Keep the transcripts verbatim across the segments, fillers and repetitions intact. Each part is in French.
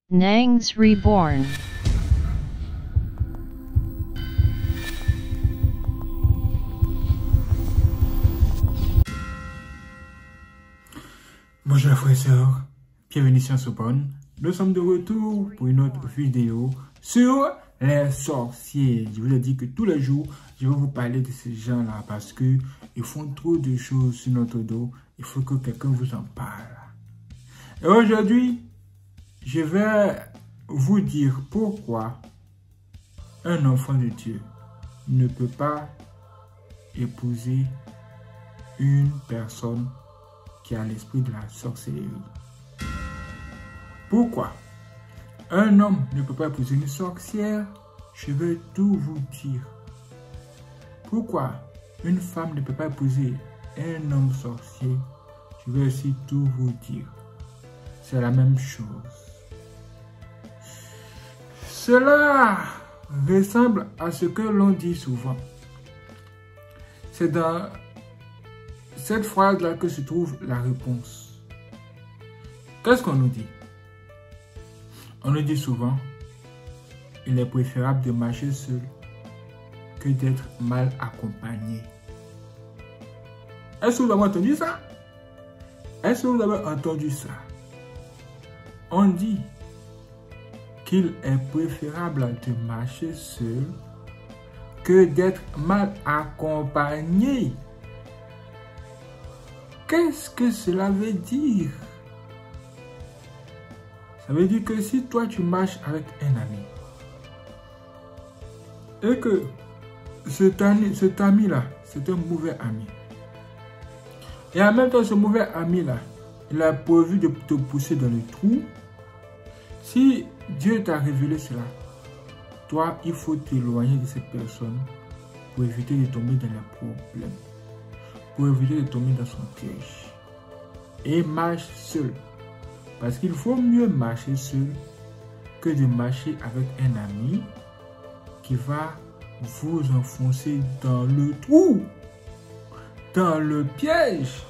Nangs Reborn. Bonjour frères et sœurs, bienvenue sur Sopone. Nous sommes de retour pour une autre vidéo sur les sorciers. Je vous ai dit que tous les jours, je vais vous parler de ces gens-là parce que ils font trop de choses sur notre dos. Il faut que quelqu'un vous en parle. Et aujourd'hui, je vais vous dire pourquoi un enfant de Dieu ne peut pas épouser une personne qui a l'esprit de la sorcellerie. Pourquoi un homme ne peut pas épouser une sorcière? Je vais tout vous dire. Pourquoi une femme ne peut pas épouser un homme sorcier? Je vais aussi tout vous dire. C'est la même chose. Cela ressemble à ce que l'on dit souvent. C'est dans cette phrase-là que se trouve la réponse. Qu'est-ce qu'on nous dit? On nous dit souvent, il est préférable de marcher seul que d'être mal accompagné. Est-ce que vous avez entendu ça? Est-ce que vous avez entendu ça? On dit qu'il est préférable de marcher seul que d'être mal accompagné. Qu'est-ce que cela veut dire? Ça veut dire que si toi tu marches avec un ami et que cet ami, cet ami-là, c'est un mauvais ami. Et en même temps, ce mauvais ami-là, il a prévu de te pousser dans le trou. Si Dieu t'a révélé cela, toi, il faut t'éloigner de cette personne pour éviter de tomber dans les problèmes, pour éviter de tomber dans son piège. Et marche seul. Parce qu'il faut mieux marcher seul que de marcher avec un ami qui va vous enfoncer dans le trou, dans le piège.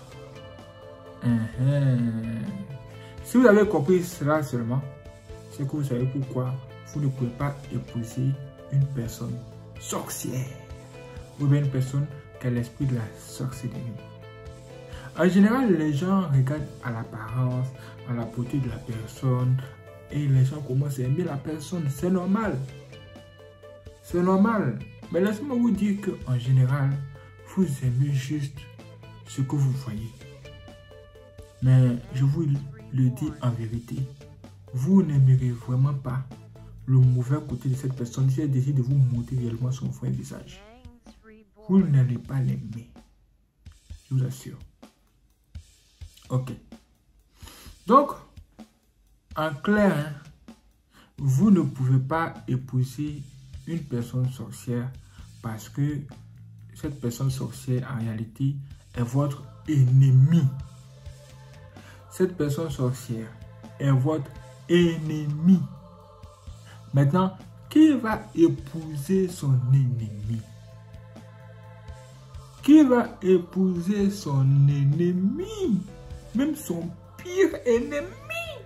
Uh-huh. Si vous avez compris cela seulement, c'est que vous savez pourquoi vous ne pouvez pas épouser une personne sorcière ou bien une personne qui a l'esprit de la sorcellerie. En général, les gens regardent à l'apparence, à la beauté de la personne et les gens commencent à aimer la personne. C'est normal. C'est normal. Mais laissez-moi vous dire qu'en général, vous aimez juste ce que vous voyez. Mais je vous le dis en vérité, vous n'aimerez vraiment pas le mauvais côté de cette personne si elle décide de vous montrer réellement son vrai visage. Vous n'allez pas l'aimer. Je vous assure. Ok. Donc, en clair, hein, vous ne pouvez pas épouser une personne sorcière parce que cette personne sorcière, en réalité, est votre ennemi. Cette personne sorcière est votre ennemi. Maintenant, qui va épouser son ennemi? Qui va épouser son ennemi? Même son pire ennemi.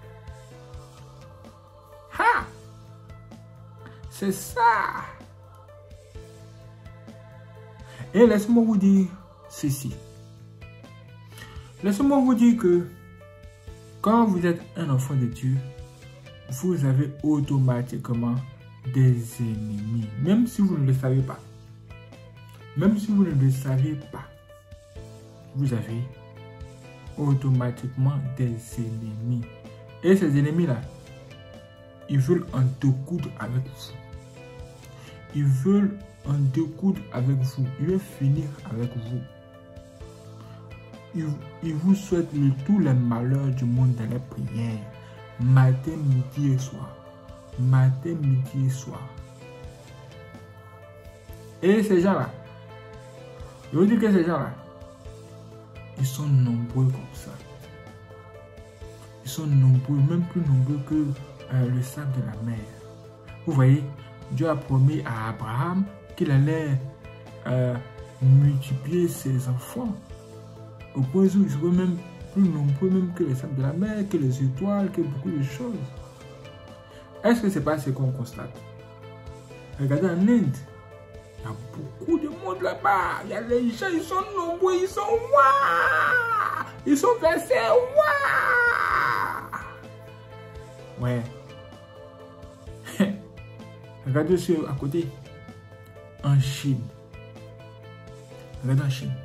Ha! C'est ça. Et laissez-moi vous dire ceci. Laissez-moi vous dire que quand vous êtes un enfant de Dieu, vous avez automatiquement des ennemis. Même si vous ne le savez pas. Même si vous ne le savez pas. Vous avez automatiquement des ennemis. Et ces ennemis-là, ils veulent en découdre avec vous. Ils veulent en découdre avec vous. Ils veulent finir avec vous. Ils, ils vous souhaitent le, tous les malheurs du monde dans les prières. Matin, midi et soir. Matin, midi et soir. Et ces gens-là, je vous dis que ces gens-là, ils sont nombreux comme ça. Ils sont nombreux, même plus nombreux que euh, le sable de la mer. Vous voyez, Dieu a promis à Abraham qu'il allait euh, multiplier ses enfants. Au point où ils seront même plus nombreux même que les sables de la mer, que les étoiles, que beaucoup de choses. Est-ce que c'est pas ce qu'on constate? Regardez en Inde, il y a beaucoup de monde là-bas. Il y a les gens, ils sont nombreux, ils sont waouh, ils sont versés waouh. Ouais. Regardez sur à côté. En Chine. Regardez en Chine.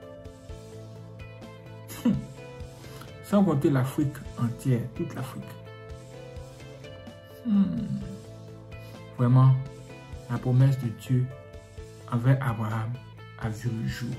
Sans compter l'Afrique entière, toute l'Afrique. Hmm. Vraiment, la promesse de Dieu envers Abraham a vu le jour.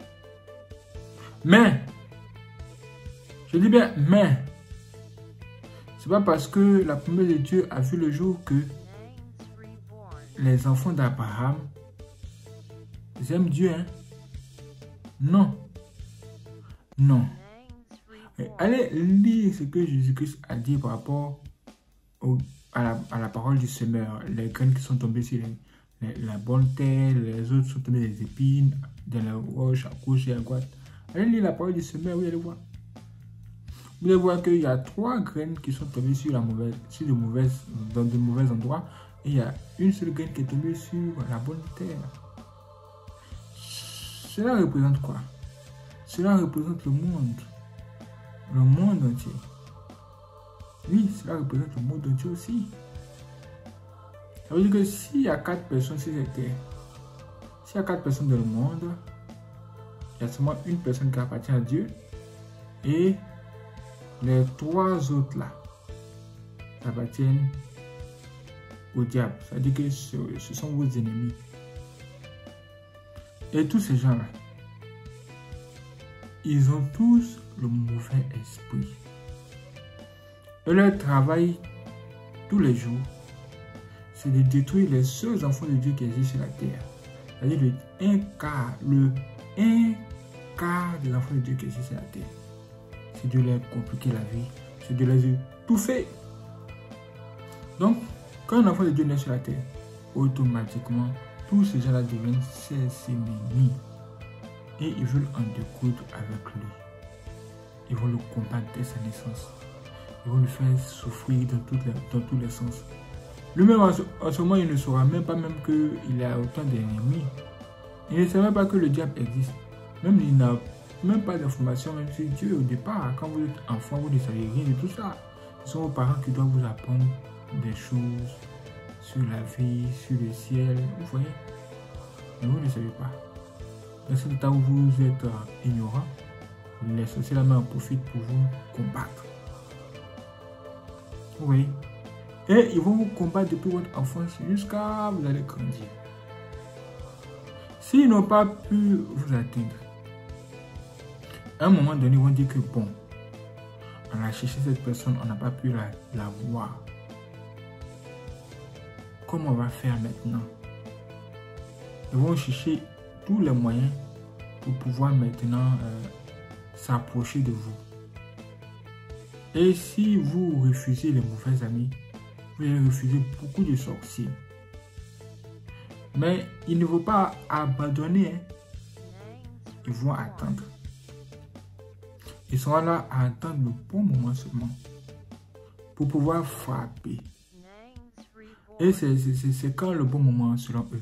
Mais, je dis bien, mais, c'est pas parce que la promesse de Dieu a vu le jour que les enfants d'Abraham aiment Dieu, hein? Non. Non. Allez lire ce que Jésus-Christ a dit par rapport au, à, la, à la parole du semeur. Les graines qui sont tombées sur les, les, la bonne terre, les autres sont tombées des épines, dans la roche, à gauche et à droite. Allez lire la parole du semeur, vous allez voir. Vous allez voir qu'il y a trois graines qui sont tombées sur, la mauvaise, sur de mauvaises, dans de mauvais endroits. Et il y a une seule graine qui est tombée sur la bonne terre. Cela représente quoi? Cela représente le monde. Le monde entier. Oui, cela représente le monde entier aussi. Ça veut dire que s'il y a quatre personnes sur cette terre, s'il y a quatre personnes dans le monde, il y a seulement une personne qui appartient à Dieu et les trois autres là appartiennent au diable. Ça veut dire que ce, ce sont vos ennemis. Et tous ces gens-là, ils ont tous le mauvais esprit. Et leur travail, tous les jours, c'est de détruire les seuls enfants de Dieu qui existent sur la terre. C'est-à-dire le un quart, le un quart des enfants de Dieu qui existent sur la terre. C'est de leur compliquer la vie, c'est de les étouffer. Donc, quand un enfant de Dieu naît sur la terre, automatiquement, tous ces gens-là deviennent ses ennemis. Et ils veulent en découdre avec lui. Ils vont le combattre dès sa naissance. Ils vont le faire souffrir dans, toutes les, dans tous les sens. Lui-même, en, en ce moment, il ne saura même pas même qu'il a autant d'ennemis. Il ne sait même pas que le diable existe. Même il n'a même pas d'informations, même sur Dieu au départ. Quand vous êtes enfant, vous ne savez rien de tout ça. Ce sont vos parents qui doivent vous apprendre des choses sur la vie, sur le ciel. Vous voyez? Mais vous ne savez pas. Dans ce temps où vous êtes euh, ignorant, les sorciers la main en profitent pour vous combattre. Oui. Et ils vont vous combattre depuis votre enfance jusqu'à vous allez grandir. S'ils n'ont pas pu vous atteindre, à un moment donné, ils vont dire que bon, on a cherché cette personne, on n'a pas pu la, la voir. Comment on va faire maintenant? Ils vont chercher tous les moyens pour pouvoir maintenant euh, s'approcher de vous. Et si vous refusez les mauvais amis, vous allez refuser beaucoup de sorciers. Mais il ne faut pas abandonner. Hein. Ils vont attendre. Ils seront là à attendre le bon moment seulement pour pouvoir frapper. Et c'est quand le bon moment selon eux?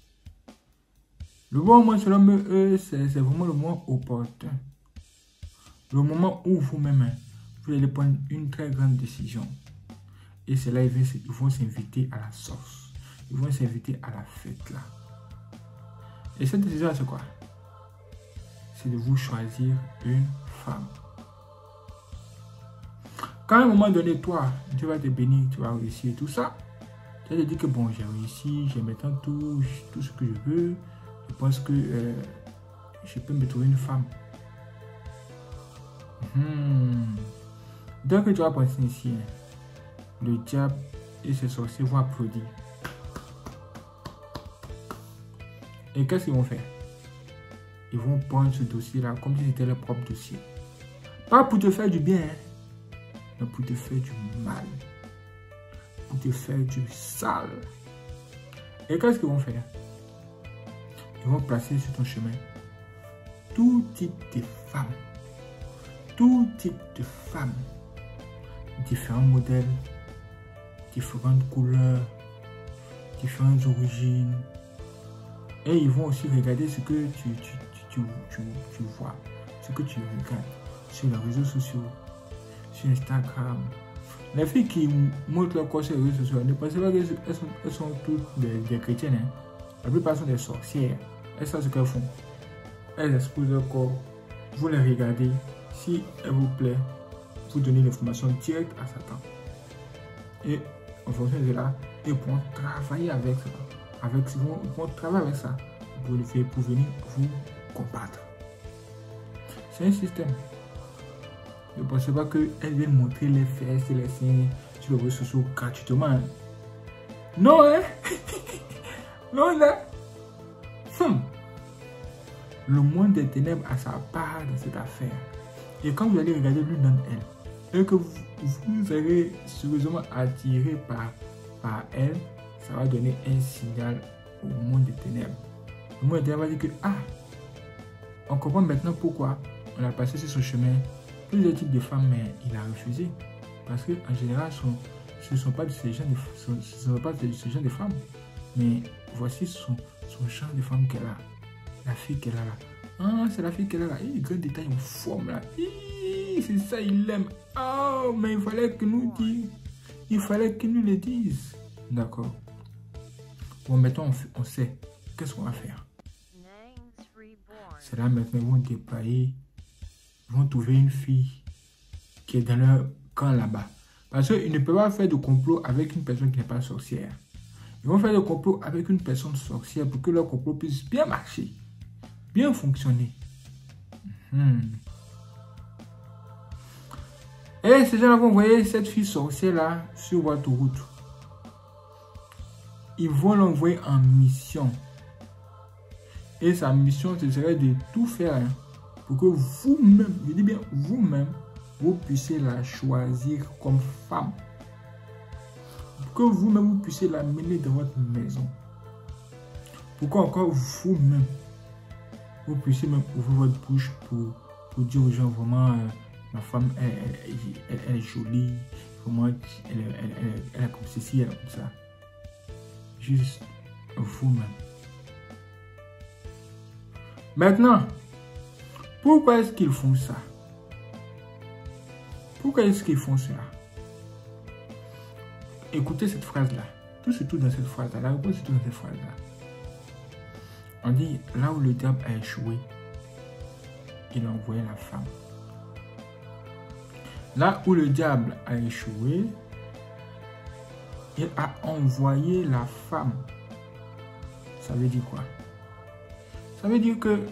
Le bon moment selon eux, c'est vraiment le moment opportun. Le moment où vous-même, vous allez prendre une très grande décision. Et c'est là qu'ils vont s'inviter à la sauce. Ils vont s'inviter à la fête là. Et cette décision, c'est quoi? C'est de vous choisir une femme. Quand à un moment donné, toi, Dieu va te bénir, tu vas réussir tout ça. Tu vas te dire que bon, j'ai réussi, j'ai maintenant tout, tout ce que je veux. Je pense que euh, je peux me trouver une femme. Hmm. Dès que tu vas penser ici, hein, le diable et ses sorciers vont applaudir. Et qu'est-ce qu'ils vont faire? Ils vont prendre ce dossier-là comme si c'était leur propre dossier. Pas pour te faire du bien, hein, mais pour te faire du mal. Pour te faire du sale. Et qu'est-ce qu'ils vont faire? Ils vont placer sur ton chemin tout type de femmes. Tout type de femmes. Différents modèles. différentes couleurs, différentes origines. Et ils vont aussi regarder ce que tu, tu, tu, tu, tu, tu vois, ce que tu regardes sur les réseaux sociaux, sur Instagram. Les filles qui montrent leur corps sur les réseaux sociaux, ne pensez pas qu'elles sont, elles sont toutes des, des chrétiennes. Hein? La plupart sont des sorcières. Elles savent ce qu'elles font. Elles exposent leur corps. Vous les regardez. Si elle vous plaît, vous donnez l'information directe à Satan. Et en fonction de là, ils pourront travailler avec ça. Avec, ils pourront travailler avec ça pour, le faire, pour venir vous combattre. C'est un système. Ne pensez pas qu'elles viennent montrer les fesses et les seins sur les réseaux sociaux gratuitement. Hein? Non, hein? Non, là. Hum. Le monde des ténèbres a sa part dans cette affaire. Et quand vous allez regarder l'une d'entre elles, et que vous, vous serez sérieusement attiré par, par elle, ça va donner un signal au monde des ténèbres. Le monde des ténèbres va dire que, ah, on comprend maintenant pourquoi on a passé sur ce chemin plusieurs types de femmes, mais il a refusé. Parce qu'en général, son, ce ne sont pas ce genre de, ce, ce sont pas ce genre de femmes. Mais voici son, son genre de femme qu'elle a. La fille qu'elle a là. Ah, c'est la fille qu'elle a là. Il grand détail en forme là. C'est ça, il l'aime. Oh, mais il fallait que nous disions. Il fallait qu'il nous le dise. D'accord. Bon, maintenant, on, on sait. Qu'est-ce qu'on va faire? C'est là, maintenant, ils vont déployer. Ils vont trouver une fille qui est dans leur camp là-bas. Parce qu'ils ne peuvent pas faire de complot avec une personne qui n'est pas sorcière. Ils vont faire de complot avec une personne sorcière pour que leur complot puisse bien marcher, bien fonctionner. Hmm. Et ces gens-là vont envoyer cette fille sorcière-là sur votre route. Ils vont l'envoyer en mission. Et sa mission, ce serait de tout faire hein, pour que vous-même, je dis bien vous-même, vous puissiez la choisir comme femme. Pour que vous-même, vous puissiez la mener dans votre maison. Pour qu'encore vous-même, vous puissiez même ouvrir votre bouche pour, pour dire aux gens vraiment, euh, ma femme, elle, elle, elle, elle est jolie, vraiment, elle, elle, elle, elle, elle est comme ceci, elle est comme ça. Juste vous-même. Maintenant, pourquoi est-ce qu'ils font ça? Pourquoi est-ce qu'ils font cela? Écoutez cette phrase-là. Tout se trouve dans cette phrase-là. La réponse se trouve dans cette phrase-là. On dit, là où le diable a échoué, il a envoyé la femme. Là où le diable a échoué, il a envoyé la femme. Ça veut dire quoi? Ça veut dire que,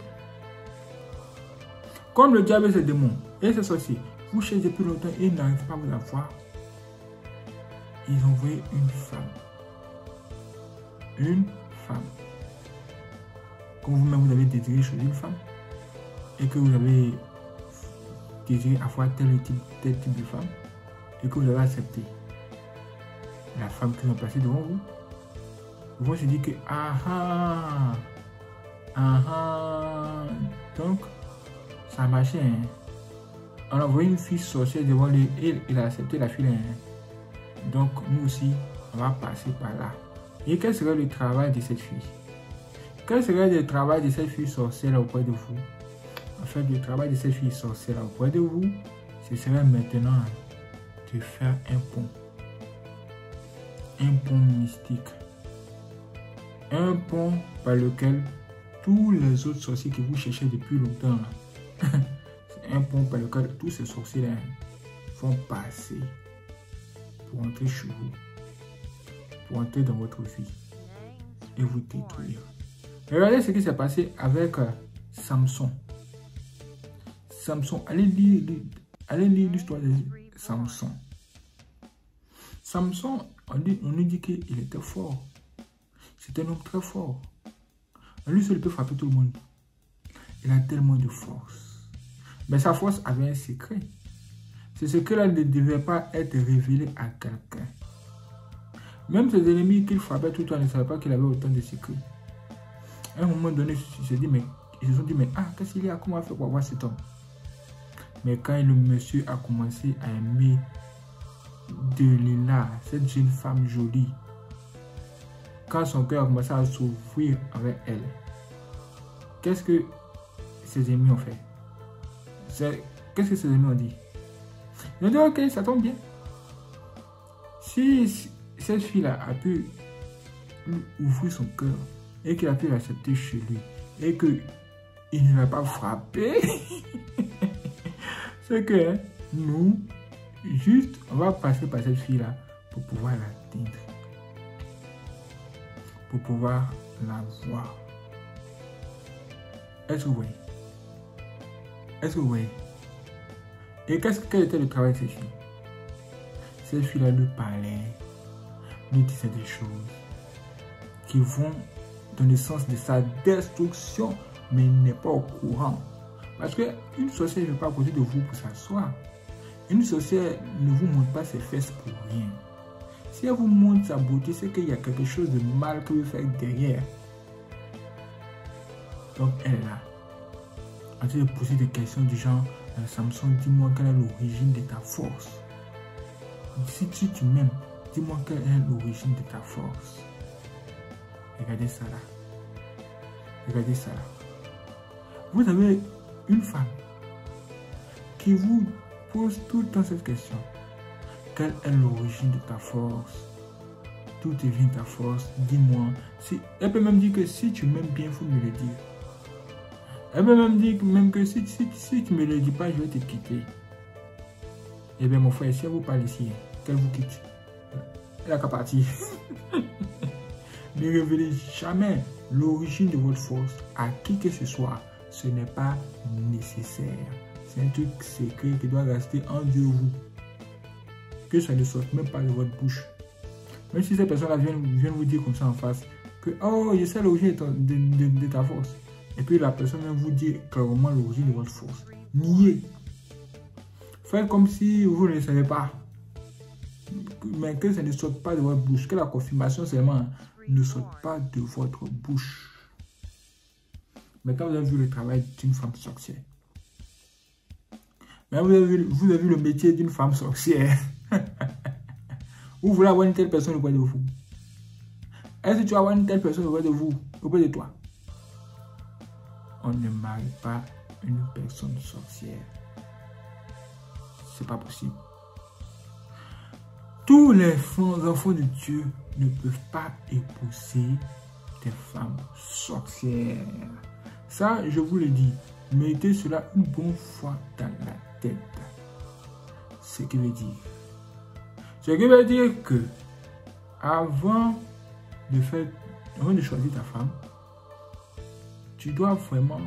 comme le diable et ses démons et ses sorciers, vous cherchez depuis longtemps et ils n'arrivent pas à vous avoir, ils ont envoyé une femme. Une femme. Comme vous-même, vous avez désiré choisir une femme et que vous avez désiré avoir tel type, tel type de femme et que vous avez accepté la femme qu'ils ont placée devant vous, vous vont se dire que ah ah ah ah donc ça a marché. Hein? On a envoyé une fille sorcière devant lui et il a accepté la fille. Hein? Donc nous aussi, on va passer par là. Et quel serait le travail de cette fille? Quel serait le travail de cette fille sorcière auprès de vous? En fait, le travail de cette fille sorcière auprès de vous, ce serait maintenant de faire un pont. Un pont mystique. Un pont par lequel tous les autres sorciers que vous cherchez depuis longtemps, c'est un pont par lequel tous ces sorciers vont passer pour entrer chez vous, pour entrer dans votre vie et vous détruire. Regardez ce qui s'est passé avec euh, Samson. Samson, allez lire, allez lire l'histoire de Samson. Samson, on, dit, on nous dit qu'il était fort. C'était un homme très fort. Lui seul peut frapper tout le monde. Il a tellement de force. Mais sa force avait un secret. Ce secret-là ne devait pas être révélé à quelqu'un. Même ses ennemis qu'il frappait tout le temps ne savaient pas qu'il avait autant de secrets. À un moment donné, ils se, dit, mais, ils se sont dit, mais ah, qu'est-ce qu'il y a? Comment on va faire pour avoir cet homme? Mais quand le monsieur a commencé à aimer de Lila, cette jeune femme jolie, quand son cœur a commencé à s'ouvrir avec elle, qu'est-ce que ses ennemis ont fait? Qu'est-ce que ses ennemis ont dit? Ils ont dit, ok, ça tombe bien. Si cette fille-là a pu ouvrir son cœur et qu'il a pu l'accepter chez lui et qu'il ne l'a pas frappé, c'est que nous, juste, on va passer par cette fille-là pour pouvoir l'atteindre, pour pouvoir la voir. Est-ce que vous voyez? Est-ce que vous voyez? Et qu'est-ce quel était le travail de ces filles? Ces filles-là lui parlaient, lui disaient des choses qui vont dans le sens de sa destruction, mais il n'est pas au courant. Parce qu'une sorcière ne vient pas à côté de vous pour s'asseoir. Une sorcière ne vous montre pas ses fesses pour rien. Si elle vous montre sa beauté, c'est qu'il y a quelque chose de mal que vous faites derrière. Donc elle est là, en train de poser des questions du genre, Samson, dis-moi quelle est l'origine de ta force. Si tu, tu m'aimes, dis-moi quelle est l'origine de ta force. Regardez ça là. Regardez ça là. Vous avez une femme qui vous pose tout le temps cette question. Quelle est l'origine de ta force? D'où devient ta force? Dis-moi. Si, elle peut même dire que si tu m'aimes bien, il faut me le dire. Elle peut même dire même que si, si, si tu ne me le dis pas, je vais te quitter. Eh bien mon frère, si elle vous parle ici, qu'elle vous quitte, elle n'a qu'à partir. Ne révélez jamais l'origine de votre force à qui que ce soit. Ce n'est pas nécessaire. C'est un truc secret qui doit rester en Dieu vous. Que ça ne sorte même pas de votre bouche. Même si ces personnes-là viennent, viennent vous dire comme ça en face, que oh, je sais l'origine de, de, de, de ta force. Et puis la personne vient vous dire clairement l'origine de votre force. Niez. Faites comme si vous ne le savez pas. Mais que ça ne sorte pas de votre bouche. Que la confirmation seulement ne sorte pas de votre bouche. Maintenant, vous avez vu le travail d'une femme sorcière. Mais vous avez vu, vous avez vu le métier d'une femme sorcière. Vous voulez avoir une telle personne auprès de vous. Est-ce que tu vas avoir une telle personne auprès de vous, auprès de toi? On ne marie pas une personne sorcière. C'est pas possible. Tous les enfants de Dieu ne peuvent pas épouser des femmes sorcières. Ça, je vous le dis, mettez cela une bonne fois dans la tête. Ce qui veut dire, ce qui veut dire que avant de faire, avant de choisir ta femme, tu dois vraiment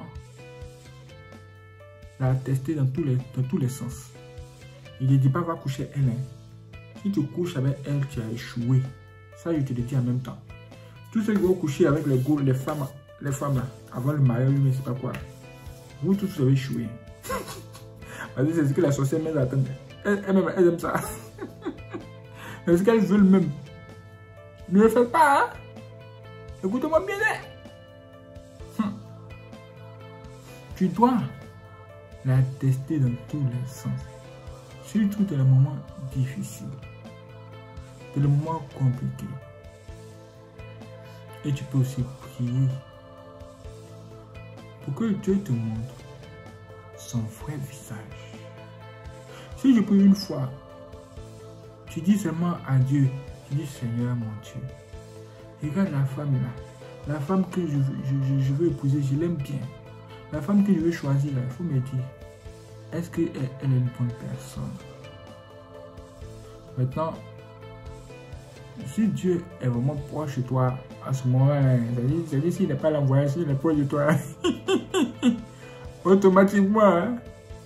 la tester dans tous les, dans tous les sens. Il ne dit pas va coucher elle. Hein. Si tu couches avec elle, tu as échoué. Ça, je te le dis en même temps. Tous ceux qui vont coucher avec les, go, les femmes, les femmes là, avant le mariage, mais c'est pas quoi. Vous tous, vous avez échoué. Parce que c'est ce que la sorcière met à attendre. Elle, elle, elle aime ça. Mais ce qu'elles veulent même. Ne le faites pas, hein. Écoutez-moi bien. Hum. Tu dois la tester dans tous les sens. Surtout dans les moments difficiles. Dans les moments compliqués. Et tu peux aussi prier pour que Dieu te montre son vrai visage. Si je prie une fois, tu dis seulement à Dieu, tu dis Seigneur mon Dieu, regarde la femme là, la femme que je veux, je, je, je veux épouser, je l'aime bien. La femme que je veux choisir là, il faut me dire, est-ce qu'elle elle est une bonne personne? Maintenant, si Dieu est vraiment proche de toi, à ce moment-là, c'est-à-dire s'il n'est pas là, voilà, s'il est proche de toi, automatiquement, hein,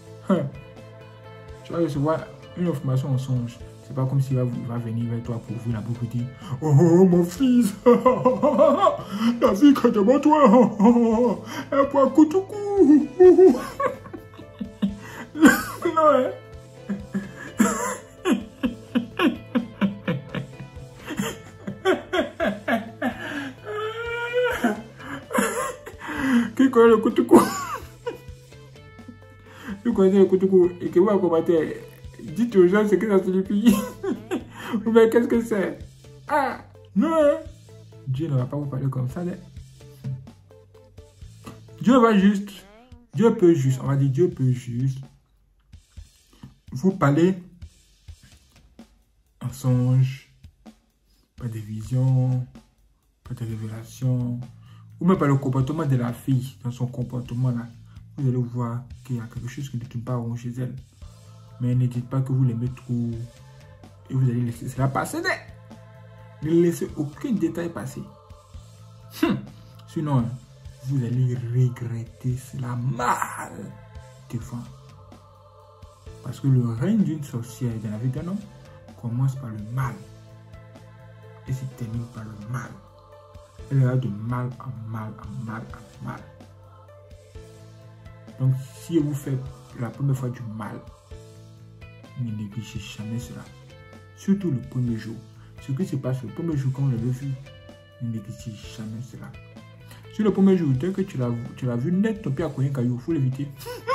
tu vas recevoir une information en songe. C'est pas comme s'il va, va venir vers toi pour ouvrir la bouche et dire oh, oh mon fils, la fille que devant toi, elle prend coutou-cou. Non, hein. Qui connaît le coutou-cou? Qui connaît le coutou-cou et qui va combattre? Dites aux gens ce que ça signifie. Mais qu'est-ce que c'est? Ah, non. Dieu ne va pas vous parler comme ça. Dieu va juste, Dieu peut juste, on va dire Dieu peut juste vous parler en songe, pas de vision, pas de révélation, ou même par le comportement de la fille, dans son comportement là. Vous allez voir qu'il y a quelque chose qui ne tourne pas rond chez elle. Mais ne dites pas que vous l'aimez trop et vous allez laisser cela passer. Ne laissez aucun détail passer. Hum. Sinon, vous allez regretter cela mal devant. Parce que le règne d'une sorcière dans la vie d'un homme commence par le mal et se termine par le mal. Elle ira de mal en mal, en mal, en mal. Donc, si vous faites la première fois du mal, ne négligez jamais cela. Surtout le premier jour. Ce qui se passe le premier jour quand vous l'avez vu, ne négligez jamais cela. Sur le premier jour, dès que tu l'as vu net, ton pied a cogné un caillou, il faut l'éviter.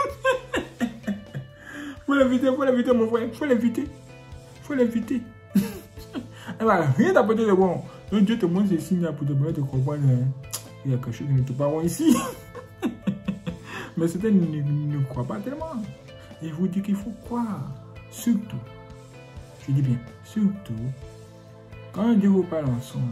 Faut l'éviter, faut l'éviter mon frère, faut l'éviter. Faut l'éviter. Elle va rien t'apporter de bon. Donc Dieu te montre ces signes pour te permettre de comprendre. Hein. Il y a quelque chose qui ne te parle ici. Mais certains ne, ne, ne croient pas tellement. Et je vous dis qu'il faut croire. Surtout, je dis bien, surtout, quand Dieu vous parle en songe.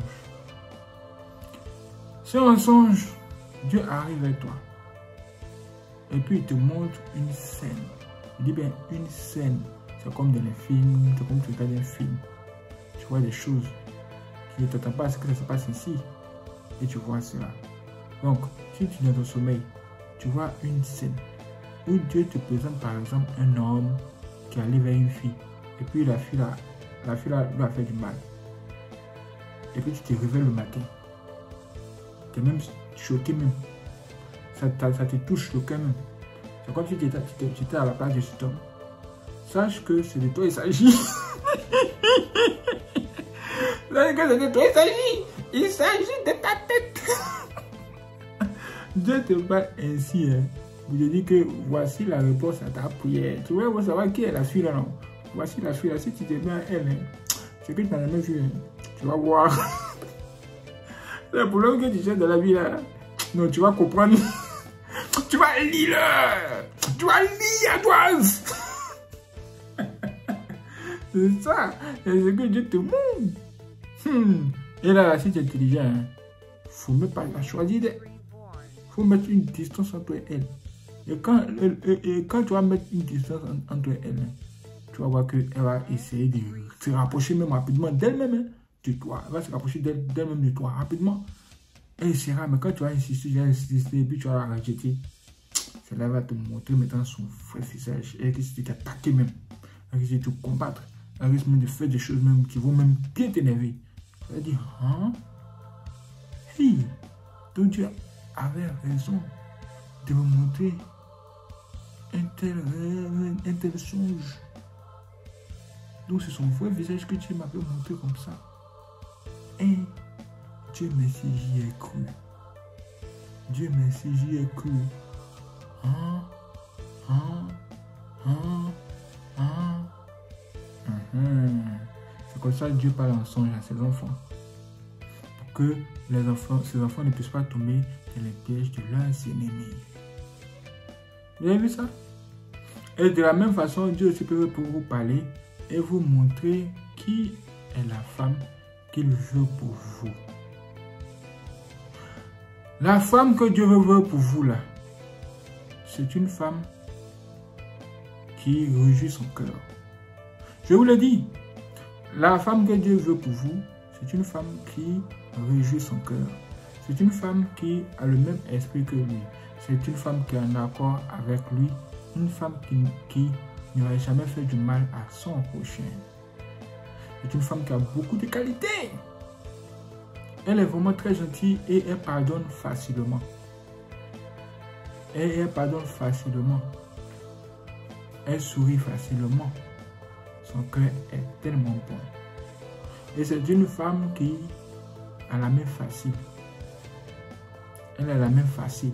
C'est un songe, Dieu arrive vers toi. Et puis il te montre une scène. Je dis bien une scène. C'est comme dans les films, c'est comme tu regardes un film. Tu vois des choses qui ne t'attendent pas à ce que ça se passe ici. Et tu vois cela. Donc, si tu es dans ton sommeil, tu vois une scène où Dieu te présente par exemple un homme qui allait vers une fille. Et puis la fille, là, la fille là, lui a fait du mal. Et puis tu te réveilles le matin. Tu es même choqué même. Ça, ça te touche le cœur même. C'est comme si tu étais, tu étais à la place de cet homme. Sache que c'est de toi il s'agit. Sache que c'est de toi il s'agit. Il s'agit de ta tête. Dieu te parle ainsi. Hein. Je te dis que voici la réponse à ta prière. Tu vois, savoir qui est la fille là, non? Voici la fille là. Si tu te mets à elle, hein, c'est que tu n'as jamais vu. Hein. Tu vas voir. Le problème que tu cherches dans la vie là, non, tu vas comprendre. Tu vas lire. Tu vas lire à toi. C'est ça. C'est ce que Dieu te montre. Hmm. Et là, si tu es intelligent, il hein, ne faut même pas la choisir. Il faut mettre une distance entre elle. Et quand, et, et quand tu vas mettre une distance entre elle, tu vas voir qu'elle va essayer de se rapprocher même rapidement d'elle-même. Hein, de toi. Elle va se rapprocher d'elle-même de toi rapidement. Elle essaiera, mais quand tu vas insister, tu vas insister, et puis tu vas la rejeter. Cela va te montrer maintenant son vrai visage. Elle risque de t'attaquer même. Elle risque de te combattre. Elle risque même de faire des choses même qui vont même bien t'énerver. Elle va dire, hein? Hey, donc Dieu avait raison de me montrer un tel rêve, un tel songe. Donc c'est son vrai visage que Dieu m'avait montré comme ça. Et Dieu merci, j'y ai cru. Dieu merci, j'y ai cru. Hein? Hein? Hein? Hein? Hum. C'est comme ça que Dieu parle en songe à ses enfants. Pour que les enfants, ces enfants ne puissent pas tomber dans les pièges de leurs ennemis. Vous avez vu ça? Et de la même façon, Dieu aussi peut vous parler et vous montrer qui est la femme qu'il veut pour vous. La femme que Dieu veut pour vous là, c'est une femme qui réjouit son cœur. Je vous le dis, la femme que Dieu veut pour vous, c'est une femme qui réjouit son cœur. C'est une femme qui a le même esprit que lui. C'est une femme qui est en accord avec lui. Une femme qui, qui n'aurait jamais fait du mal à son prochain. C'est une femme qui a beaucoup de qualités. Elle est vraiment très gentille et elle pardonne facilement. Et elle pardonne facilement. Elle sourit facilement. Son cœur est tellement bon. Et c'est une femme qui a la main facile. Elle a la main facile.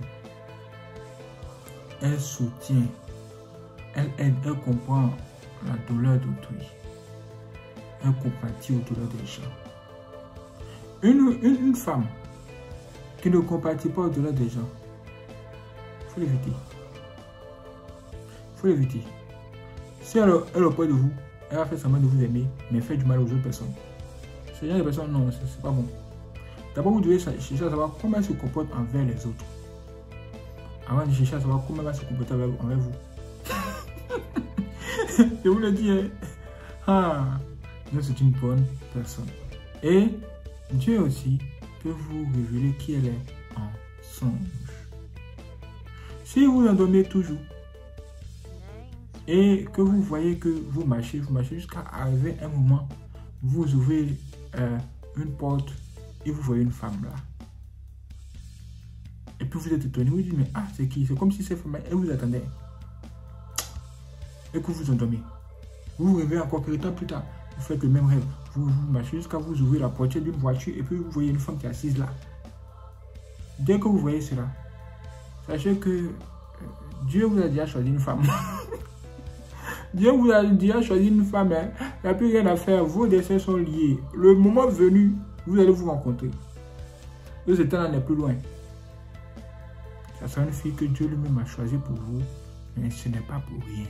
Elle soutient. Elle aide, elle comprend la douleur d'autrui. elle compatit au-delà des gens. Une, une, une femme qui ne compatit pas au-delà des gens, il faut l'éviter. Il faut l'éviter. Si elle, elle est auprès de vous, elle va faire semblant de vous aimer, mais fait du mal aux autres personnes. Ce genre de personnes, non, c'est pas bon. D'abord, vous devez chercher à savoir comment elle se comporte envers les autres. Avant de chercher à savoir comment elle va se comporter envers vous. Je vous le dis, hein. Ah, c'est une bonne personne. Et Dieu aussi peut vous révéler qui elle est en songe. Si vous endormez toujours et que vous voyez que vous marchez, vous marchez jusqu'à arriver un moment, vous ouvrez euh, une porte et vous voyez une femme là. Et puis vous êtes étonné, vous dites, mais ah, c'est qui? C'est comme si cette femme, elle vous attendait. Et que vous endormez. Vous vous réveillez encore quelques temps plus tard. Vous faites le même rêve. Vous, vous marchez jusqu'à vous ouvrir la portière d'une voiture et puis vous voyez une femme qui est assise là. Dès que vous voyez cela, sachez que euh, Dieu vous a déjà choisi une femme. Dieu vous a déjà choisi une femme. Hein. Il n'y a plus rien à faire. Vos destins sont liés. Le moment venu, vous allez vous rencontrer. Le temps n'est plus loin. Ça sera une fille que Dieu lui-même a choisie pour vous. Mais ce n'est pas pour rien.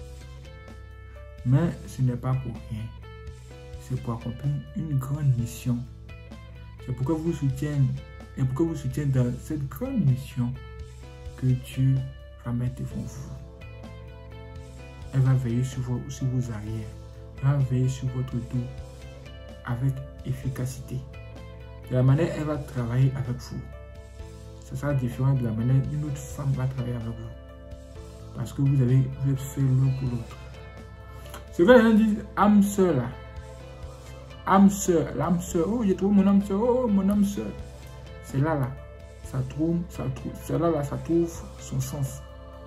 Mais ce n'est pas pour rien. C'est pour accomplir une grande mission. C'est pourquoi vous soutiennent et pourquoi vous soutiennent dans cette grande mission que Dieu va mettre devant vous. Elle va veiller sur vos, sur vos arrières. Elle va veiller sur votre dos avec efficacité. De la manière elle va travailler avec vous, ça sera différent de la manière une autre femme va travailler avec vous. Parce que vous, avez, vous êtes fait l'un pour l'autre. C'est vrai, on dit âme sœur là. Âme sœur, l'âme sœur. Oh, j'ai trouvé mon âme sœur. Oh, mon âme sœur. C'est là, là. Ça trouve, ça trouve. C'est là, là, ça trouve son sens.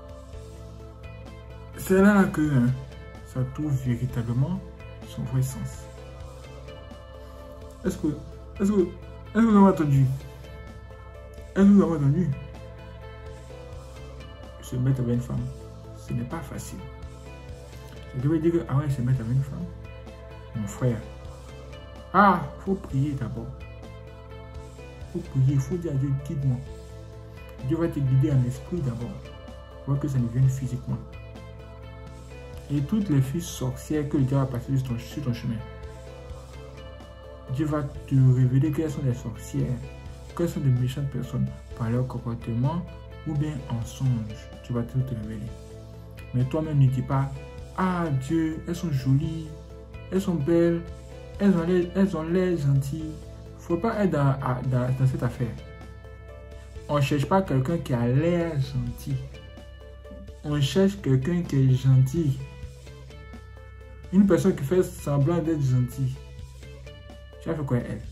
C'est là, là que hein, ça trouve véritablement son vrai sens. Est-ce que, est-ce que, est-ce que vous avez entendu? Est-ce que vous avez entendu? Se mettre avec une femme, ce n'est pas facile. Je devais dire que avant de se mettre avec une femme, mon frère, ah, il faut prier d'abord. Il faut prier, il faut dire à Dieu, guide-moi. Dieu va te guider en esprit d'abord, pour que ça ne vienne physiquement. Et toutes les filles sorcières que Dieu va passer sur ton, sur ton chemin, Dieu va te révéler qu'elles sont des sorcières, qu'elles sont de méchantes personnes par leur comportement ou bien en songe. Tu vas tout te révéler. Mais toi-même ne dis pas, ah Dieu, elles sont jolies, elles sont belles, elles ont l'air, elles ont l'air gentilles. Il ne faut pas être dans, dans, dans cette affaire. On ne cherche pas quelqu'un qui a l'air gentil. On cherche quelqu'un qui est gentil. Une personne qui fait semblant d'être gentille. Tu vas faire quoi elle?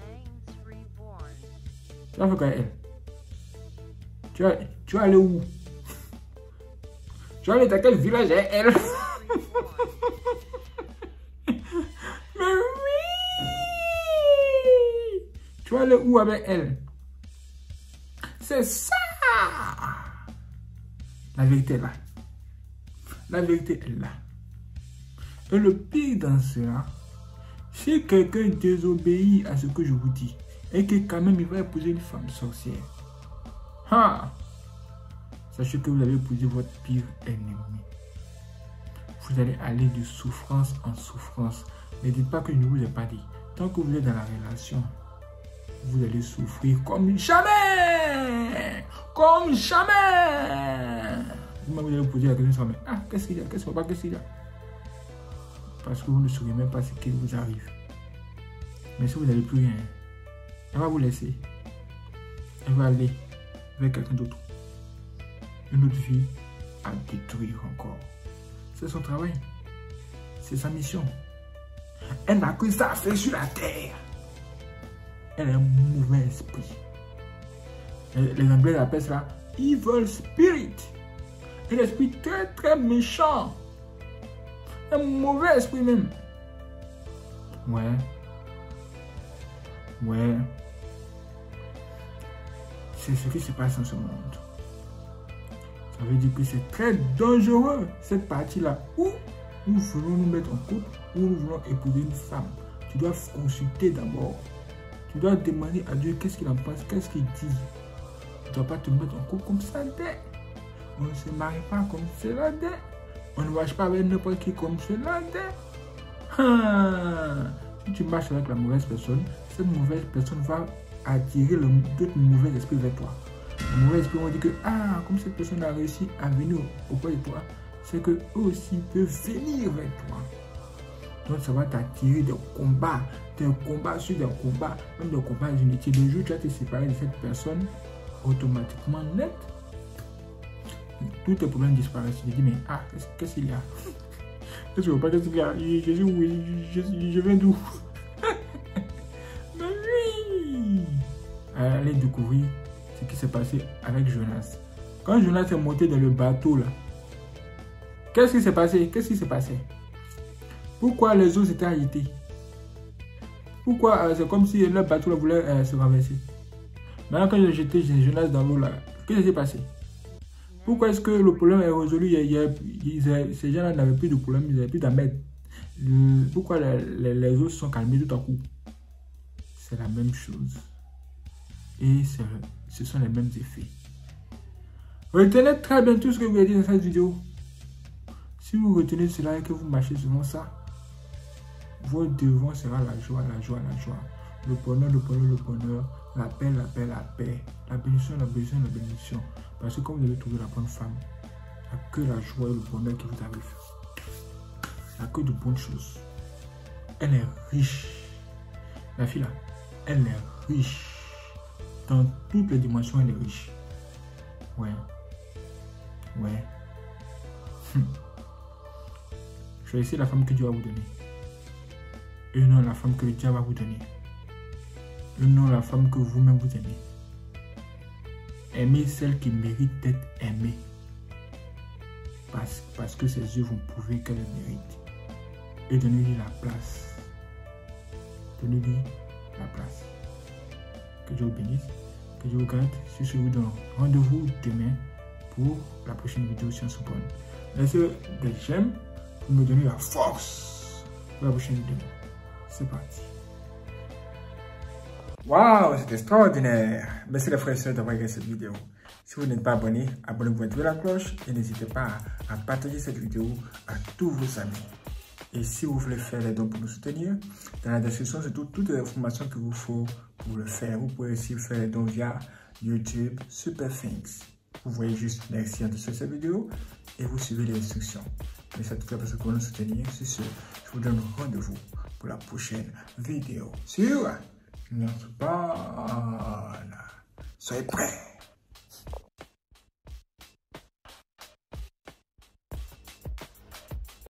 Tu vas faire quoi elle? Tu vas, tu vas aller où? Tu vas aller dans quel village est elle? Mais oui! Tu vas aller où avec elle? C'est ça! La vérité est là. La vérité est là. Et le pire dans cela, si quelqu'un désobéit à ce que je vous dis, et que quand même il va épouser une femme sorcière, ha! Sachez que vous allez épouser votre pire ennemi. Vous allez aller de souffrance en souffrance. Ne dites pas que je ne vous ai pas dit. Tant que vous êtes dans la relation, vous allez souffrir comme jamais! Comme jamais! Vous allez poser la question, mais ah, qu'est-ce qu'il y a? Qu'est-ce qu'il y a? Qu'est-ce qu'il y a? Parce que vous ne saurez même pas ce qui vous arrive. Mais si vous n'avez plus rien, elle va vous laisser. Elle va aller vers quelqu'un d'autre. Une autre vie à détruire encore. C'est son travail. C'est sa mission. Elle n'a que ça à faire sur la terre. Elle a un mauvais esprit. Les Anglais appellent ça evil spirit. Un esprit très très méchant. Un mauvais esprit même. Ouais. Ouais. C'est ce qui se passe dans ce monde. Ça veut dire que c'est très dangereux, cette partie-là, où nous voulons nous mettre en couple, où nous voulons épouser une femme, tu dois consulter d'abord. Tu dois demander à Dieu qu'est-ce qu'il en pense, qu'est-ce qu'il dit. Tu ne dois pas te mettre en couple comme ça. On ne se marie pas comme cela. On ne marche pas avec n'importe qui comme cela. Ah. Si tu marches avec la mauvaise personne, cette mauvaise personne va attirer d'autres mauvais esprits vers toi. Les mauvais esprits vont dire que, ah, comme cette personne a réussi à venir auprès de toi, c'est qu'eux aussi peuvent venir vers toi. Donc ça va t'attirer des combats, des combats sur des combats, même des combats inutiles. Le jour où tu vas te séparer de cette personne, automatiquement net, tous tes problèmes disparaissent. Tu te dis, mais ah, qu'est-ce qu'il y a? Qu'est-ce que qu'est-ce qu'il y a? Je suis où? Je, je, je viens d'où? Mais oui! Allez découvrir ce qui s'est passé avec Jonas. Quand Jonas est monté dans le bateau là, qu'est-ce qui s'est passé? Qu'est-ce qui s'est passé? Pourquoi les eaux s'étaient agitées? Pourquoi euh, c'est comme si le bateau là, voulait euh, se renverser? Maintenant quand j'ai jeté Jonas dans l'eau là, qu'est-ce qui s'est passé? Pourquoi est-ce que le problème est résolu? Il y a, il y a, ces gens-là n'avaient plus de problème, ils n'avaient plus d'amède. Pourquoi les, les, les eaux se sont calmées tout à coup? C'est la même chose. Et ce sont les mêmes effets. Retenez très bien tout ce que vous avez dit dans cette vidéo. Si vous retenez cela et que vous marchez selon ça, votre devant sera la joie, la joie, la joie. Le bonheur, le bonheur, le bonheur. La paix, la paix, la paix. La bénédiction, la bénédiction, la bénédiction. Parce que quand vous allez trouver la bonne femme, il n'y a que la joie et le bonheur qui vous arrivent. Il n'y a que de bonnes choses. Elle est riche. La fille là, elle est riche. Dans toutes les dimensions, elle est riche. Ouais. Ouais. Choisissez la femme que Dieu va vous donner. Et non la femme que Dieu va vous donner. Et non la femme que vous-même vous aimez. Aimez celle qui mérite d'être aimée. Parce, parce que ses yeux vont prouver qu'elle mérite. Et donnez-lui la place. Donnez-lui la place. Que Dieu vous bénisse. Que Dieu vous garde. Si je vous donne rendez-vous demain pour la prochaine vidéo Science Bonne. Laissez des j'aime pour me donner la force pour la prochaine vidéo. C'est parti. Waouh, c'est extraordinaire. Merci les frères et sœurs d'avoir regardé cette vidéo. Si vous n'êtes pas abonné, abonnez-vous, activez la cloche et n'hésitez pas à partager cette vidéo à tous vos amis. Et si vous voulez faire les dons pour nous soutenir, dans la description, c'est tout, toutes les informations qu'il vous faut pour le faire. Vous pouvez aussi faire les dons via YouTube, Super Things. Vous voyez juste merci en dessous de cette vidéo et vous suivez les instructions. Mais ça tout cas parce que vous nous soutenir. Sur ce, je vous donne rendez-vous pour la prochaine vidéo sur notre bonne. Soyez prêts.